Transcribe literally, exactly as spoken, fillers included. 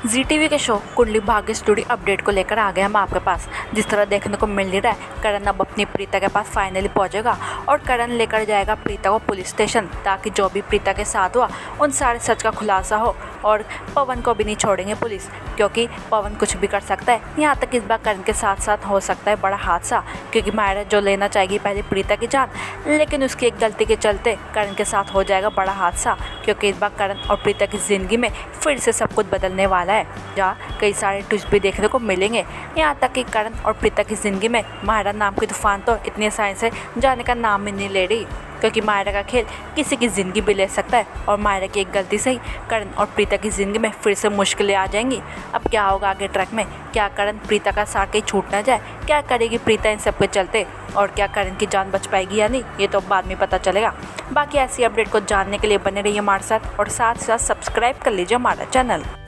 जी TV के show Kundali Bhagya studio update को लेकर आ गए हम आपके पास। जिस तरह देखने को मिल नहीं रहा है, करण अब अपनी प्रीता के पास फाइनली पहुंचेगा और करण लेकर जाएगा प्रीता को पुलिस स्टेशन, ताकि जो भी प्रीता के साथ हुआ उन सारे सच का खुलासा हो। और पवन को भी नहीं छोड़ेंगे पुलिस, क्योंकि पवन कुछ भी कर सकता है। यहाँ तक इस बार करण के साथ साथ हो सकता है बड़ा हादसा, क्योंकि मायरा जो लेना चाहेगी पहले प्रीता की जान, लेकिन उसकी एक गलती के चलते करण के साथ हो जाएगा बड़ा हादसा। क्योंकि इस बार करण और प्रीता की ज़िंदगी में फिर से सब कुछ बदलने वाला है, जहाँ कई सारे ट्विस्ट भी देखने को मिलेंगे। यहाँ तक कि करण और प्रीता की ज़िंदगी में मायरा नाम की तूफान तो इतनी आसानी से जाने का नाम ही नहीं ले रही, क्योंकि मायरा का खेल किसी की ज़िंदगी भी ले सकता है। और मायरा की एक गलती से ही करण और प्रीता की ज़िंदगी में फिर से मुश्किलें आ जाएंगी। अब क्या होगा आगे ट्रैक में? क्या करण प्रीता का साथ कहीं छूट ना जाए? क्या करेगी प्रीता इन सब के चलते? और क्या करण की जान बच पाएगी या नहीं, ये तो बाद में पता चलेगा। बाकी ऐसी अपडेट को जानने के लिए बने रहिए हमारे साथ, और साथ साथ सब्सक्राइब कर लीजिए हमारा चैनल।